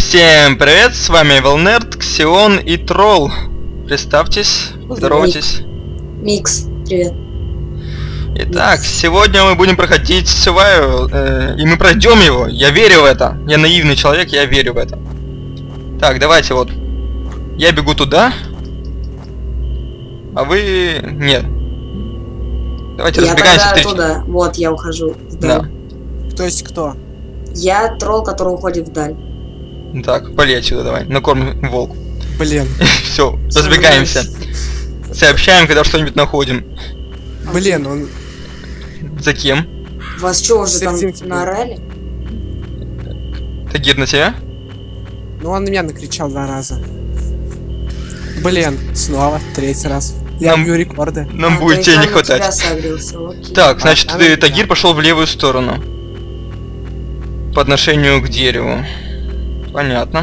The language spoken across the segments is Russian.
Всем привет, с вами Велнерд, Ксион и Тролл. Представьтесь, поздоровайтесь. Микс, привет. Итак, сегодня мы будем проходить Survival, и мы пройдем его. Я верю в это. Я наивный человек, я верю в это. Так, давайте вот. Я бегу туда, а вы... Нет. Давайте разбегаемся. Я туда, вот я ухожу вдаль. Да. Кто есть кто? Я тролл, который уходит вдаль. Так, пали отсюда давай, накормим волк. Блин. Все, разбегаемся. Сообщаем, когда что-нибудь находим. Блин, он... За кем? Вас что, уже там Сердинки. наорали? Тагир на тебя? Ну он на меня накричал 2 раза. Блин, снова, 3-й раз. Я Нам- бью рекорды. Нам А, будет то тебя есть не он на тебя хватать. согрелся, окей. Так, значит, она Тагир пошел в левую сторону. По отношению к дереву. Понятно.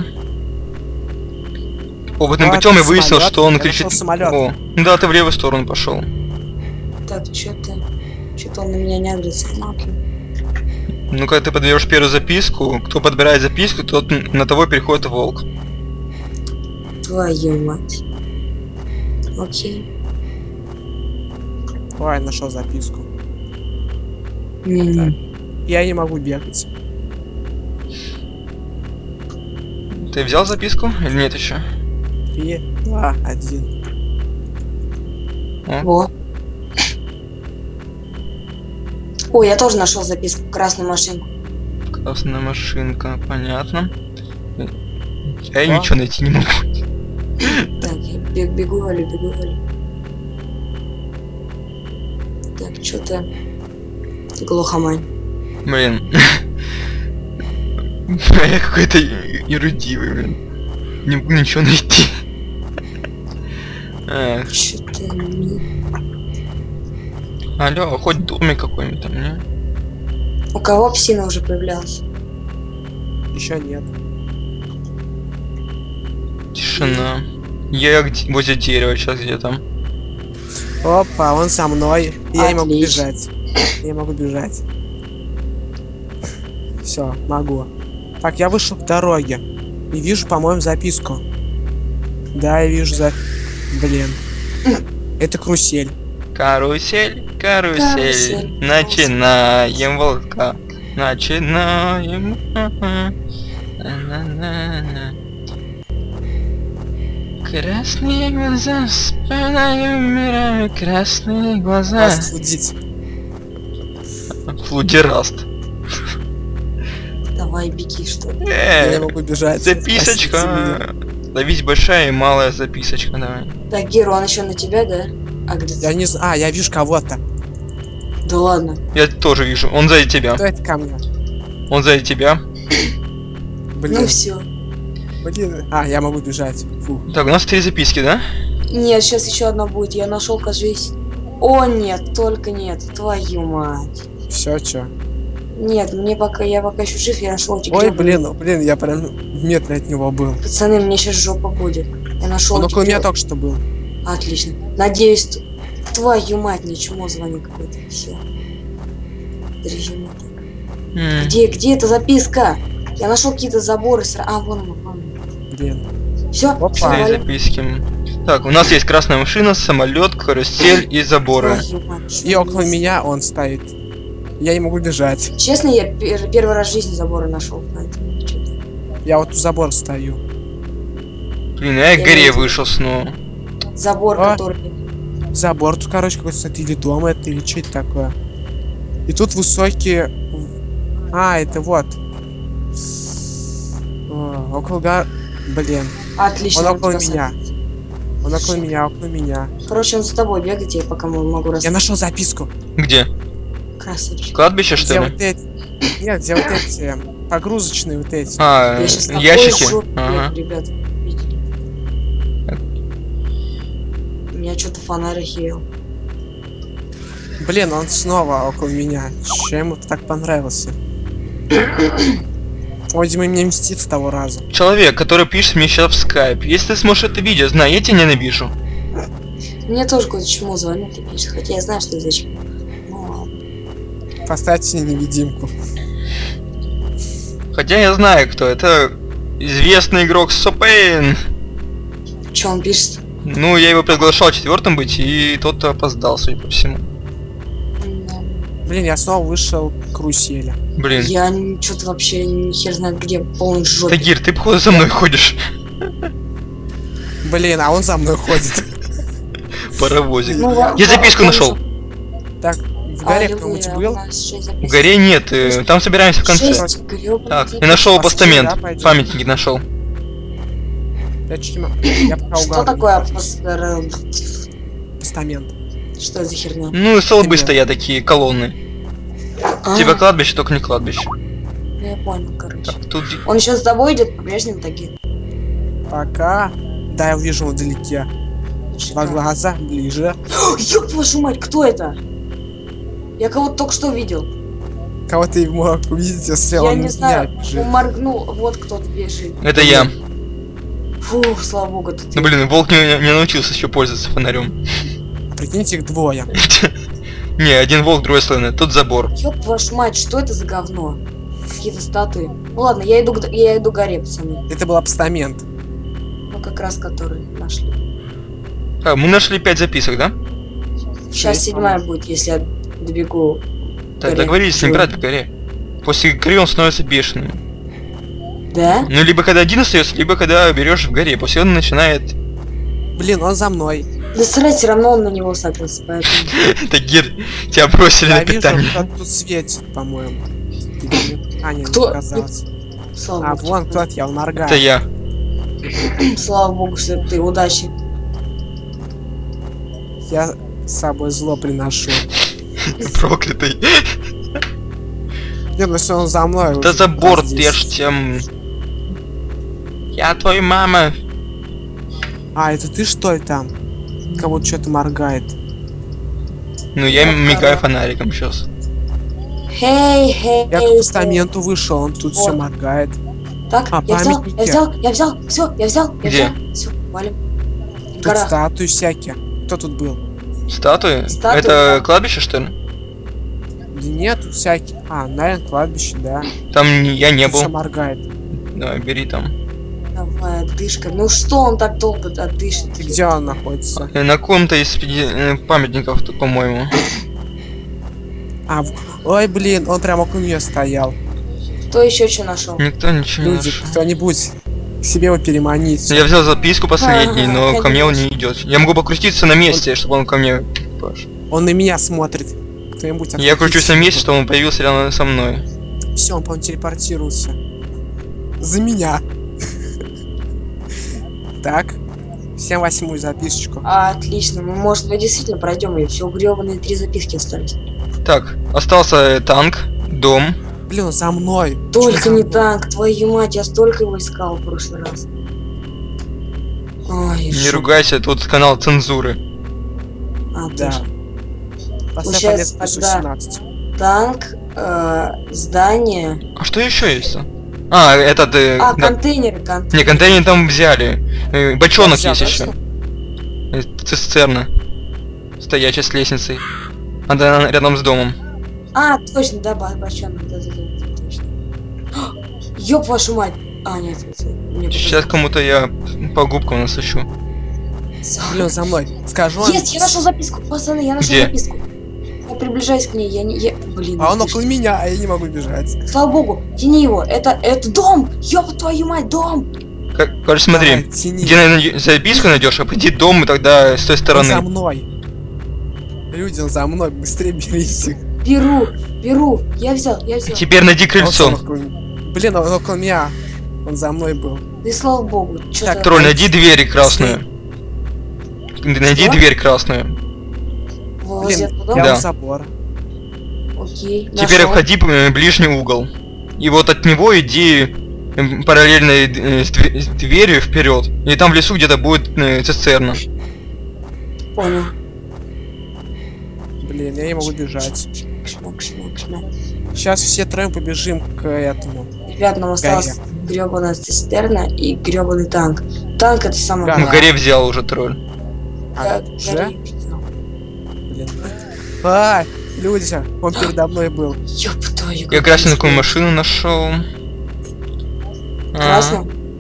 Опытным Вот, путем я выяснил, самолет. что он Я кричит. нашел самолет. О, да, ты в левую сторону пошел. Так, что-то он на меня не агрится. Ну, окей. Ну, когда ты подберешь первую записку, кто подбирает записку, тот на того переходит волк. Твою мать. Окей. Ой, нашел записку. М, Я не могу бегать. Ты взял записку или нет еще? 3, 2, 1. Во. Ой, я тоже нашел записку, красную машинку. Красная машинка, понятно. Я и А? ничего найти не могу. Так, я бегу, Валю. Так, что-то глухомань. Блин. Я какой-то ерудивый, блин. Не могу ничего найти. Эх. Что-то... Алло, хоть домик какой-нибудь там, не? У кого псина уже появлялась? Еще нет. Тишина. Я возле дерева сейчас где там. Опа, он со мной. Я не могу Отлично. бежать. Я не могу бежать. Все, могу. Так, я вышел к дороге. И вижу, по-моему, записку. Да, я вижу Блин. Это карусель. Карусель, карусель, Карусель. начинаем волка, начинаем. На-на-на-на. Красные глаза, вспоминаю, умираю, красные глаза. Вас судить. Флудераст. Давай, беги, что ли. Я не могу бежать. Спасите Записочка. меня. Да ведь большая и малая записочка, давай. Так, Гера, он еще на тебя, да? Агрится. Я не знаю. А, я вижу кого-то. Да ладно. Я тоже вижу, он сзади тебя. Кто это ко мне? Он сзади тебя. Блин. Ну все. Блин. А, я могу бежать. Фу. Так, у нас 3 записки, да? Нет, сейчас еще одна будет. Я нашел, кажись. О, нет, только нет. Твою мать. Все, чё? Нет, я пока еще жив, я нашел эти Ой, гребаные- блин, я прям в метре от него был. Пацаны, мне сейчас жопа будет. Я нашел Он эти около меня греб- только что был. Отлично. Надеюсь, твою мать, мне чмо звонит какой-то. Все. Режим атак. Где эта записка? Я нашел какие-то заборы. А, вон он. Блин. Все, Опа. 4 записки. Так, у нас есть красная машина, самолет, карусель и заборы. И около меня он стоит. Я не могу бежать. Честно, я первый раз в жизни заборы нашел, поэтому что-то. Я вот у забора стою. Блин, я к Я горе видел. вышел снова. Забор, А? который. Забор тут, короче, какой-то стоит. Или дом это, или что это такое. И тут высокие... А, это вот. О, около Блин. Отлично. Он около тебя меня. садит. Он около меня. Короче, он за тобой бегает, я пока могу Я нашел записку. Где? Красавчик. Кладбище, что Где ли? вот эти... Нет, где вот эти погрузочные вот эти. А, Я сейчас ящики. Ага. ребят. Видели? У меня что-то фонарь охерел. Блин, он снова около меня. Чем ему так понравился? Он, видимо, мне мстит с того раза. Человек, который пишет мне сейчас в скайп. Если ты сможешь это видео, знай, я тебя ненавижу. Мне тоже какой-то чмо звонит и пишет, хотя я знаю, что это зачем. Ну ладно. Поставьте невидимку. Хотя я знаю, кто это. Известный игрок Сопейн. Че он пишет? Ну, я его приглашал четвертым быть, и тот опоздал, судя по всему. Блин, я снова вышел к карусели. Блин. Я что-то вообще не хер знает где, полный жопе. Тагир, ты походу за мной ходишь. Блин, а он за мной ходит. Паровозик. Ну, Я записку нашел. Так, в горе кто-нибудь был? В горе нет, там собираемся в конце. Так, я нашел постамент. пойдем. Памятники нашел. Я пока Что угадываю. такое Постамент? Что это за херня? Ну, столбы Нет. стоят такие, колонны. А, Типа кладбище, только не кладбище. я понял, короче. Так, тут... Он сейчас с тобой идет по-прежнему такие. Пока. Да, я вижу вдалеке. Два глаза, ближе. Ёб вашу мать, кто это? Я кого-то только что видел. Кого ты мог увидеть, если Я он не знаю, меня он бежит? моргнул, вот кто-то бежит. Это я. Фух, слава богу, тут Ну блин, волк не научился еще пользоваться фонарем. Прикиньте, их двое. Не, один волк, другой слон. Тут забор. Ёб вашу мать, что это за говно? Какие-то статуи. Ну ладно, я иду к горе, пацаны. Это был постамент. Ну как раз который нашли. А, мы нашли 5 записок, да? Сейчас 6, 7-я будет, если я добегу. Так, Горе. договорились не брать по горе. После горы он становится бешеным. Да? Ну, либо когда один остается, либо когда берешь в горе. После он начинает... Блин, он за мной. Да срать, все равно он на него садился, поэтому. Тагир, тебя бросили Я на вижу, питание. кто тут светит, по-моему. Или нет? А, нет, Кто? не показалось. Слава А, богу. вон кто-то, я, он моргает. Это я. Слава богу, что ты, удачи. Я с собой зло приношу. Проклятый. Нет, ну если он за мной. Да уже забор здесь. держите. Я твоя мама. А, это ты что ли там? Кого-то что-то моргает. Ну, я Да, мигаю да. фонариком сейчас. Хей, хей, Я к хей. постаменту вышел, он тут все Вот. моргает. Так, А, я взял, памятники. все, я взял. Где? Все, валим. Тут Гора. статуи всякие. Кто тут был? Статуи? Статуи, Это да. кладбище, что ли? Да нет, тут всякие. А, наверное, кладбище, да. Там я не был. Все моргает. Давай, бери там. Давай, отдышка. Ну что он так долго отдышит? И где он находится? На каком-то из памятников, тут, по-моему. А, ой, блин, он прямо около нее стоял. Кто еще что нашел? Никто ничего не Люди, нашел. кто-нибудь к себе его переманить. Я взял записку последней, Ага, но ко мне он не конечно. идет. Я могу покрутиться на месте, чтобы он ко мне пошел. Он на меня смотрит. Кто-нибудь Я кручусь на месте, чтобы он появился рядом со мной. Все, он, по-моему, телепортировался. За меня. Так. Всем 8-ю записочку. Отлично, мы, может быть, действительно пройдем ее. Все гребаные 3 записки остались. Так, остался танк, дом. Блин, он за мной. Только Чё не за мной? танк, твою мать, я столько его искал в прошлый раз. Ой, Не жопа. ругайся, тут канал цензуры. А, Да. точно. Поставь Получается, палец плюс тогда- 18. Танк, здание. А что еще есть? А, этот... А, да. контейнеры, Не, контейнер там взяли. Бочонок Взял, есть еще. Цистерна. Стоячая с лестницей. Она рядом с домом. А, точно, да, бочонок, да, точно. Ёб вашу мать. А, нет, мне Сейчас кому-то я по губкам насыщу. Блин, за мной. Скажу он. Есть, я нашел записку, пацаны, я нашел Где? записку. Я приближаюсь к ней, блин. А он ты около меня, а я не могу бежать. что? Слава богу, тяни его, это дом, ёб твою мать, дом. Короче, смотри. Давай, тяни. Где записку найдешь, обойди дом и тогда с той Он за стороны. мной. Люди, он за мной, быстрее берите. Беру, я взял. Теперь найди Он крыльцо. Блин, он около меня. Он за мной был. Да и слава богу, чё Так, то Тролль, найди дверь красную. Найди Что? дверь красную. возле Блин, этого я Да. дома? у забора. Окей, Теперь нашёл. обходи ближний угол. И вот от него иди параллельно с дверью вперед. И там в лесу где-то будет цистерна. Понял. Блин, я не могу бежать. Шмок. Сейчас все трое побежим к этому. Ребят, нам осталась гребаная цистерна и гребаный танк. Танк это самое Да. На главное. горе взял уже тролль. А, Г- уже? горе взял. Блин. А, люди, он передо мной был. Ёб твою. Я красненькую машину нашел. Красную?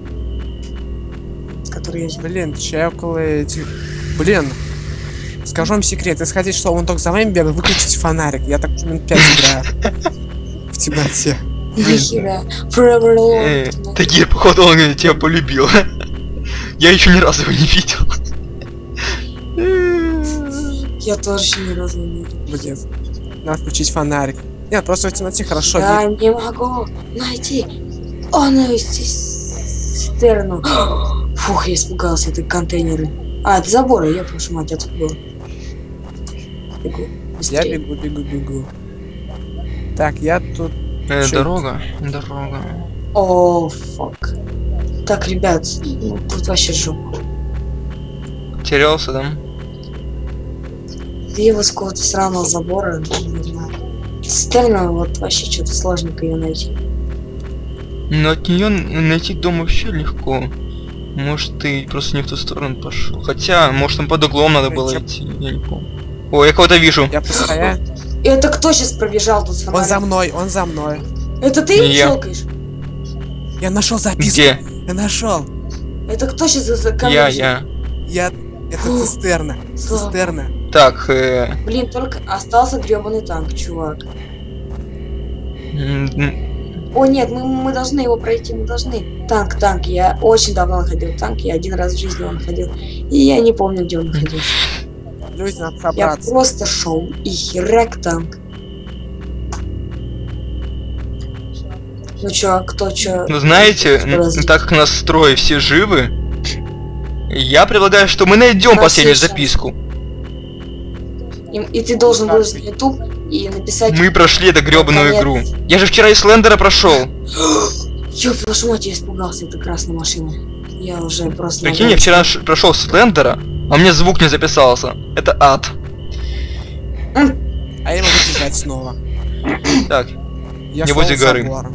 грязи. Блин, чай около этих... Блин, скажу вам секрет. Если хотите, чтобы он только за вами бегал, выключите фонарик. Я так уже минут 5 играю. В темноте. Нихера. Forever alone. Такие, походу, он тебя полюбил. Я еще ни разу его не видел. Я тоже еще ни разу не видел. Блин, надо включить фонарик. Нет, просто в темноте хорошо Я видно. не могу найти цистерну. Фух, я испугался, это контейнеры. А, это заборы, я прошу мать, я тут был. Бегу. Я Быстрее. бегу. Так, я тут... Чё Дорога. О, фак. Так, ребят, ну, тут вообще жопа. Терялся, да? Две вот с какого-то сраного забора, не знаю. Цистерна, вот вообще что-то сложненько ее найти. Но от нее найти дом вообще легко. Может, ты просто не в ту сторону пошел. Хотя, может, там под углом надо было идти. Я не помню. О, я кого-то вижу. Я постоянно... Это кто сейчас пробежал тут с Он фонарем? за мной. Это ты Не я. щелкаешь? Я нашел записку. Где? Я нашел. Это кто сейчас за камерой? Я. Это цистерна. Слава. Цистерна. Так, Блин, только остался гребаный танк, чувак. О нет, мы должны его пройти, мы должны. Танк, я очень давно находил танк, я один раз в жизни его находил. И я не помню, где он находился. Люди, надо Я собраться. просто шел и херак танк. Ну чё, кто чё? ну знаете, Что разве? так как нас в строе все живы, я предлагаю, что мы найдем На последнюю все шансы. записку. И ты должен выложить на YouTube и написать... Мы прошли эту гребаную Наконец. игру. Я же вчера из Слендера прошел. Ёб вашу мать, я испугался этой красной машины. Я уже просто... Прикинь, я вчера прошел с Слендера, а мне звук не записался. Это ад. А я могу бежать снова. Так, Я Не шел возле с горы. забором.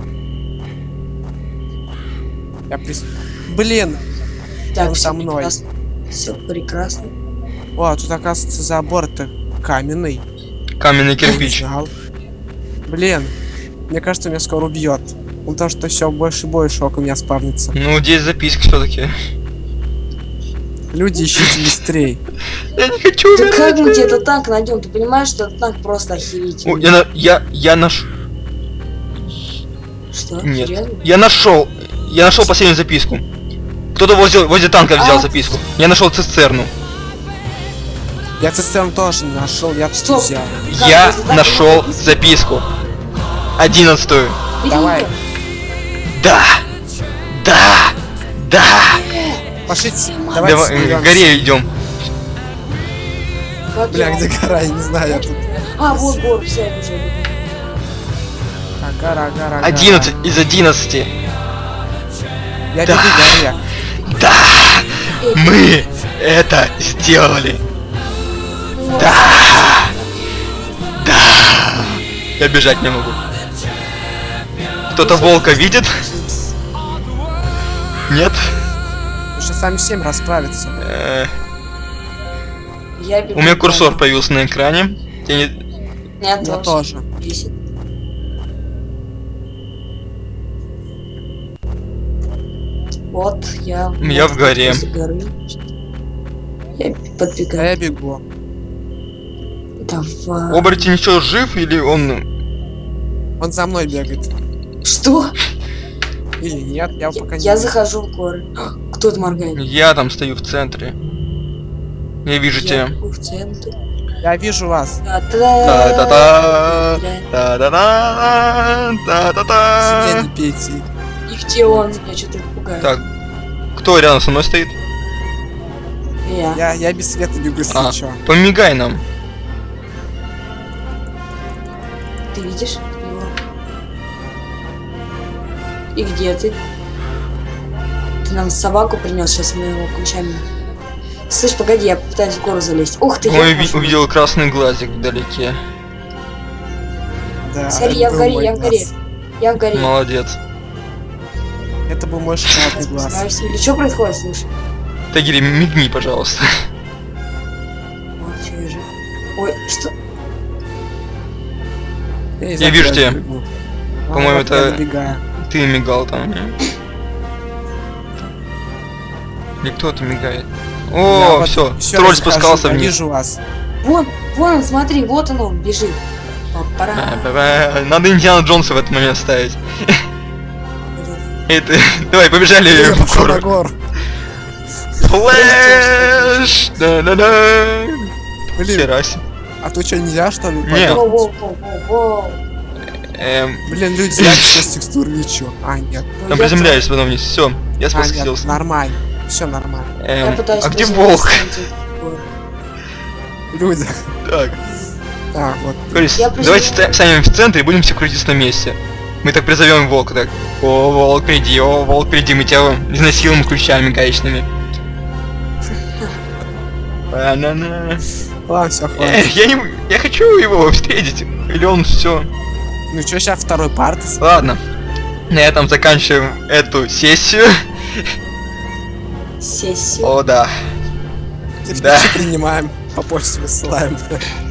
Блин! Так, Он всё со мной. прекрасно. Все прекрасно. О, тут оказывается забор-то каменный. каменный Я не кирпич. знал. Блин, мне кажется, меня скоро убьет. Потому что все больше и больше около меня спавнится. Ну, здесь записка все-таки. Люди, ищите быстрей. Я не хочу Да как мы умирать. тебе этот танк найдем? Ты понимаешь, что этот танк просто О, охерительный? я наш. Что? Нет. Серьезно? Я нашел последнюю записку. Кто-то возле танка взял записку. Я нашел цистерну. Я цистерну тоже не нашел, я тут Стоп. взял. Как, Я возле танка нашел была записку. 11-ю. Бери Давай. её. Да! Пошлите, Давай, давайте соберёмся. горе идем. Как Бля, я- где гора, я не знаю, я тут. А, вот гор, все, я уже. А, гора. 11 из 11. Я Да. бегу к горе. Да! Мы это сделали. Да! Я бежать не могу. Кто-то волка видит? Нет? Уже сами 7 расправиться. Я бегу У меня к курсор горе. появился на экране. Я не- Я Я тоже. тоже. Бесит. Вот, я... Я в горе. возле горы. Я А подбегаю. я бегу. Давай. Оборотень еще жив или он... Он за мной бегает. Что? Или нет, я пока не Я вижу. захожу в горы. Кто это моргает? Я там стою в центре. Я вижу тебя. Я в центре. Я вижу вас. Та-та-та. Та-да-да. Та-та-та. Сидели, пейте. И где он? Меня что-то пугает. Так, кто рядом со мной стоит? Я. Я без света бегу, если А. чё. Помигай нам. Ты видишь его? И где ты? Ты нам собаку принес, сейчас мы его ключами. Слышь, погоди, я пытаюсь в гору залезть. Ух ты, Ой, я вхожу. увидел красный глазик вдалеке. Да, Смотри, это я в был горе, мой я в горе. глаз. Я в горе. Молодец. Это был мой шоколадный глаз. Знаешь, или что происходит, слушай? Тагири, мигни, пожалуйста. Вот, что я же. Ой, что? не Я знаю, вижу куда тебя. бегу. По-моему, вот я это- добегаю. Ты мигал там. Никто там мигает. О, все, тролль спускался вниз. Вижу вас. Вон, он, смотри, вот он бежит. Папара. Надо Индиана Джонса в этот момент ставить. Это... Давай, побежали Я в пошел на гору. гору. Флэш! Да-да-да! Блин, Хераси. а то что, нельзя что ли? Нет. Воу-воу-воу-воу-воу. Блин, люди, сейчас текстур ничего. А, нет. Я Там приземляюсь потом вниз. Все, я А, нет, спустился. нормально. Все нормально. Я пытаюсь А где приземлиться, волк? Люди. Так, Так, вот. Крис, Я давайте станем в центре и будем все крутиться на месте. Мы так призовем волка, так. О, волк, приди, мы тебя изнасилуем ключами гаечными. Банана. Ладно, все, хватит. Я хочу его встретить. Или он все. Ну что, сейчас второй парт. Ладно. На этом заканчиваем эту сессию. Сессию. О, да. Теперь Да. принимаем. По почте высылаем.